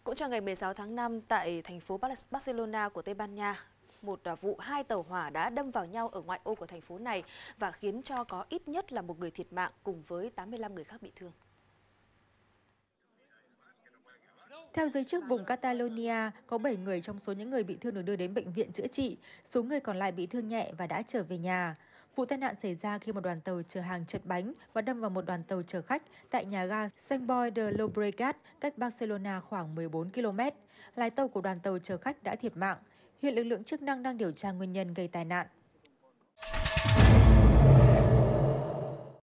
Cũng trong ngày 16 tháng 5, tại thành phố Barcelona của Tây Ban Nha, một vụ 2 tàu hỏa đã đâm vào nhau ở ngoại ô của thành phố này và khiến cho có ít nhất là 1 người thiệt mạng cùng với 85 người khác bị thương. Theo giới chức vùng Catalonia, có 7 người trong số những người bị thương được đưa đến bệnh viện chữa trị, số người còn lại bị thương nhẹ và đã trở về nhà. Vụ tai nạn xảy ra khi một đoàn tàu chở hàng chật bánh và đâm vào một đoàn tàu chở khách tại nhà ga Sant Boi de Llobregat, cách Barcelona khoảng 14 km. Lái tàu của đoàn tàu chở khách đã thiệt mạng. Hiện lực lượng chức năng đang điều tra nguyên nhân gây tai nạn.